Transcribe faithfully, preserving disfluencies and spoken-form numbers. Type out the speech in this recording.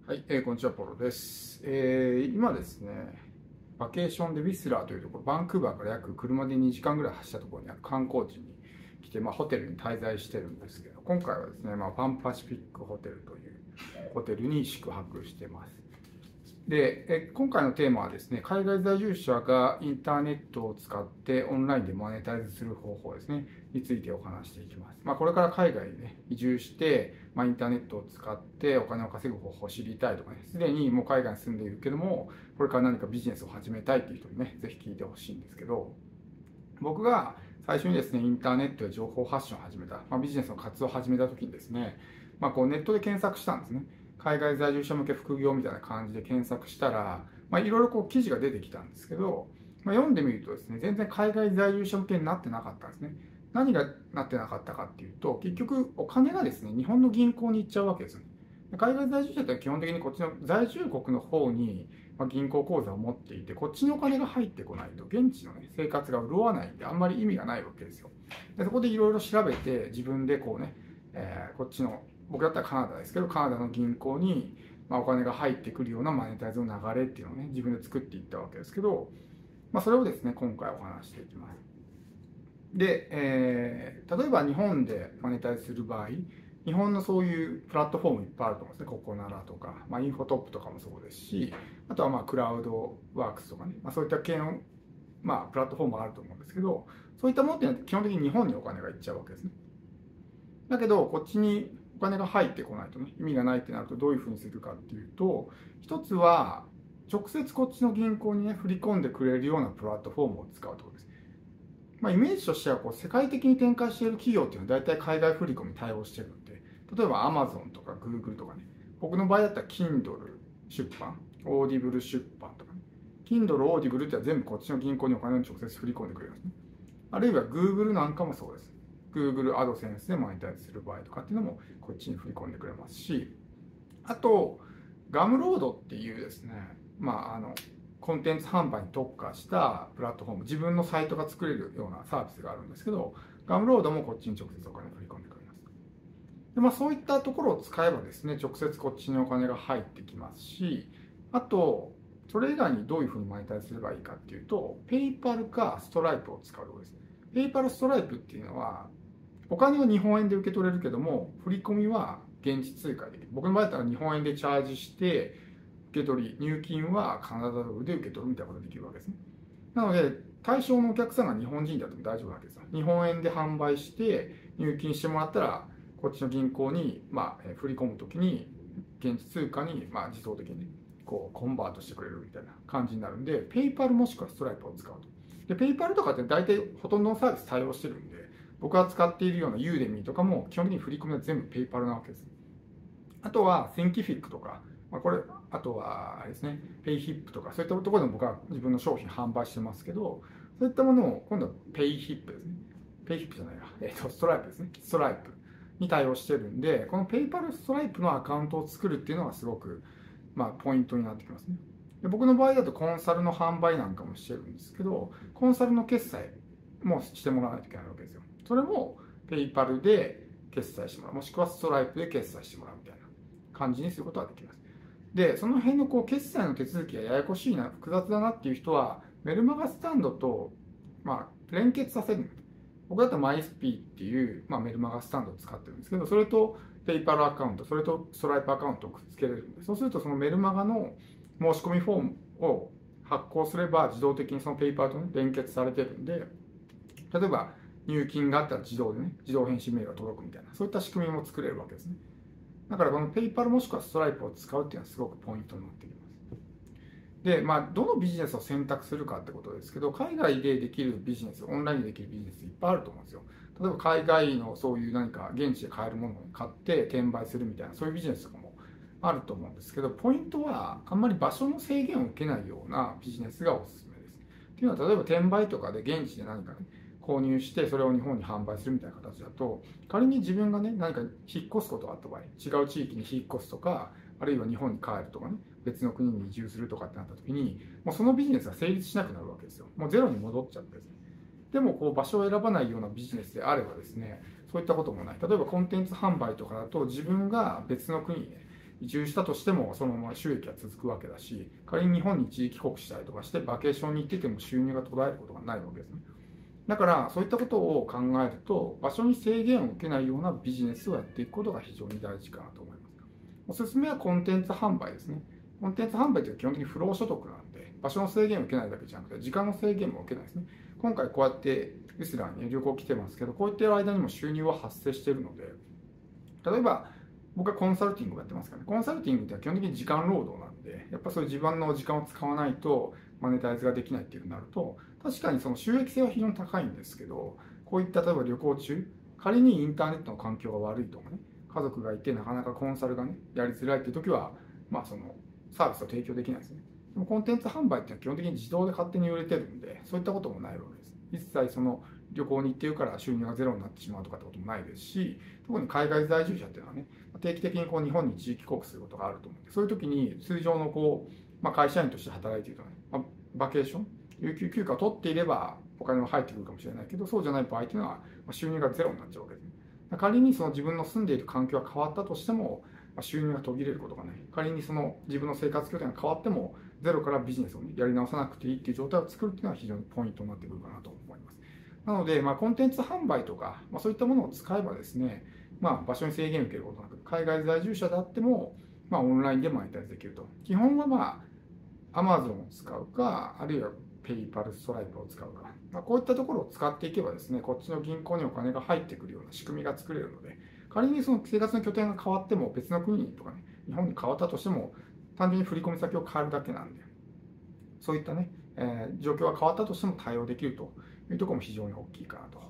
はい、えーこんにちは、ポロです。えー今ですね、バケーションでウィスラーというところ、バンクーバーから約車でにじかんぐらい走ったところにある観光地に来て、まあ、ホテルに滞在してるんですけど、今回はですね、まあ、パンパシフィックホテルというホテルに宿泊してます。で、え今回のテーマはですね、海外在住者がインターネットを使ってオンラインでマネタイズする方法ですね、についてお話していきます。まあ、これから海外に、ね、移住して、まあ、インターネットを使ってお金を稼ぐ方法を知りたいとかね、すでにもう海外に住んでいるけども、これから何かビジネスを始めたいという人にね、ぜひ聞いてほしいんですけど、僕が最初にですね、インターネットで情報発信を始めた、まあ、ビジネスの活動を始めた時にですね、まあ、こうネットで検索したんですね。海外在住者向け副業みたいな感じで検索したら、まあ、いろいろこう記事が出てきたんですけど、まあ、読んでみるとですね、全然海外在住者向けになってなかったんですね。何がなってなかったかっていうと、結局お金がですね、日本の銀行に行っちゃうわけですよね。海外在住者って基本的にこっちの在住国の方に銀行口座を持っていて、こっちにお金が入ってこないと現地の、ね、生活が潤わないんであんまり意味がないわけですよ。でそこでいろいろ調べて自分でこうね、えー、こっちの僕だったらカナダですけど、カナダの銀行に、まあ、お金が入ってくるようなマネタイズの流れっていうのをね、自分で作っていったわけですけど、まあ、それをですね、今回お話していきます。で、えー、例えば日本でマネタイズする場合、日本のそういうプラットフォームいっぱいあると思うんですね。ココナラとか、まあ、インフォトップとかもそうですし、あとはまあクラウドワークスとかね、まあ、そういった系の、まあ、プラットフォームもあると思うんですけど、そういったものって基本的に日本にお金がいっちゃうわけですね。だけど、こっちにお金が入ってこないとね、意味がないってなるとどういうふうにするかっていうと、一つは、直接こっちの銀行にね、振り込んでくれるようなプラットフォームを使うところです。まあ、イメージとしてはこう世界的に展開している企業っていうのは大体海外振り込み対応してるんで、例えば Amazon とか Google とかね、僕の場合だったら Kindle 出版、Audible 出版とかね、Kindle、Audible っては全部こっちの銀行にお金を直接振り込んでくれるんですね。あるいは Google なんかもそうです。Google AdSense でマネタイズする場合とかっていうのもこっちに振り込んでくれますし、あと、ガムロードっていうですね、まあ、あの、コンテンツ販売に特化したプラットフォーム、自分のサイトが作れるようなサービスがあるんですけど、ガムロードもこっちに直接お金を振り込んでくれます。で、まあ、そういったところを使えばですね、直接こっちにお金が入ってきますし、あと、それ以外にどういうふうにマネタイズすればいいかっていうと、ペイパルかストライプを使うところです。ペイパルストライプっていうのは、お金は日本円で受け取れるけども、振り込みは現地通貨でできる。僕の場合だったら日本円でチャージして、受け取り、入金はカナダドルで受け取るみたいなことができるわけですね。なので、対象のお客さんが日本人だと大丈夫なわけですよ。日本円で販売して、入金してもらったら、こっちの銀行に、まあ、振り込むときに、現地通貨に、まあ、自動的に、ね、こう、コンバートしてくれるみたいな感じになるんで、ペイパルもしくはストライプを使うと。で、ペイパルとかって大体ほとんどのサービス対応してるんで、僕が使っているようなユーデミーとかも基本的に振り込みは全部ペイパルなわけです。あとは、センキフィックとか、まあ、これ、あとは、あれですね、ペイヒップとか、そういったところでも僕は自分の商品販売してますけど、そういったものを、今度はペイヒップですね。ペイヒップじゃないな、えっと、ストライプですね。ストライプに対応してるんで、このペイパルストライプのアカウントを作るっていうのがすごく、まあ、ポイントになってきますね。で僕の場合だとコンサルの販売なんかもしてるんですけど、コンサルの決済もしてもらわないといけないわけですよ。それもペイパルで決済してもらう、もしくはストライプで決済してもらうみたいな感じにすることができます。で、その辺のこう決済の手続きがややこしいな、複雑だなっていう人は、メルマガスタンドと、まあ、連結させる。僕だったらマイスピーっていう、まあ、メルマガスタンドを使ってるんですけど、それとペイパルアカウント、それとストライプアカウントをくっつけれるんで、そうするとそのメルマガの申し込みフォームを発行すれば自動的にそのペイパルと、ね、連結されてるんで、例えば入金があったら自動でね、自動返信メールが届くみたいな、そういった仕組みも作れるわけですね。だからこのペイパルもしくはストライプを使うっていうのはすごくポイントになってきます。で、まあ、どのビジネスを選択するかってことですけど、海外でできるビジネス、オンラインでできるビジネスいっぱいあると思うんですよ。例えば海外のそういう何か現地で買えるものを買って転売するみたいな、そういうビジネスとかもあると思うんですけど、ポイントはあんまり場所の制限を受けないようなビジネスがおすすめです。っていうのは、例えば転売とかで現地で何かね、購入してそれを日本に販売するみたいな形だと、仮に自分がね、何か引っ越すことがあった場合、違う地域に引っ越すとか、あるいは日本に帰るとかね、別の国に移住するとかってなった時に、もうそのビジネスが成立しなくなるわけですよ。もうゼロに戻っちゃってですね。でもこう場所を選ばないようなビジネスであればですね、そういったこともない。例えばコンテンツ販売とかだと自分が別の国にね、 移住したとしてもそのまま収益は続くわけだし、仮に日本に一時帰国したりとかしてバケーションに行ってても収入が途絶えることがないわけですね。だからそういったことを考えると、場所に制限を受けないようなビジネスをやっていくことが非常に大事かなと思います。おすすめはコンテンツ販売ですね。コンテンツ販売というのは基本的に不労所得なんで、場所の制限を受けないだけじゃなくて時間の制限も受けないですね。今回こうやってウィスラーに旅行来てますけど、こういった間にも収入は発生しているので、例えば僕はコンサルティングをやってますからね。コンサルティングって基本的に時間労働なんで、やっぱそういう自分の時間を使わないとマネタイズができないっていうふうになると、確かにその収益性は非常に高いんですけど、こういった例えば旅行中、仮にインターネットの環境が悪いとかね、家族がいてなかなかコンサルがね、やりづらいっていう時は、まあそのサービスを提供できないですね。でもコンテンツ販売っていうのは基本的に自動で勝手に売れてるんで、そういったこともないわけです。一切その旅行に行ってるから収入がゼロになってしまうとかってこともないですし、特に海外在住者っていうのはね、定期的にこう日本に一時帰国することがあると思うんで、そういう時に通常のこう、まあ、会社員として働いているとね、まあ、バケーション、有給休暇を取っていればお金は入ってくるかもしれないけど、そうじゃない場合っていうのは収入がゼロになっちゃうわけですね。仮にその自分の住んでいる環境が変わったとしても、収入が途切れることがない。仮にその自分の生活拠点が変わっても、ゼロからビジネスを、ね、やり直さなくていいっていう状態を作るっていうのは非常にポイントになってくるかなと思います。なので、まあ、コンテンツ販売とか、まあ、そういったものを使えばですね、まあ、場所に制限を受けることなく、海外在住者であっても、まあ、オンラインでマネタイズできると。基本はまあ、Amazon を使うか、あるいは PayPal、ストライプを使うか、まあ、こういったところを使っていけばですね、こっちの銀行にお金が入ってくるような仕組みが作れるので、仮にその生活の拠点が変わっても、別の国とかね、日本に変わったとしても、単純に振込先を変えるだけなんで、そういったね、えー、状況が変わったとしても対応できるというところも非常に大きいかなと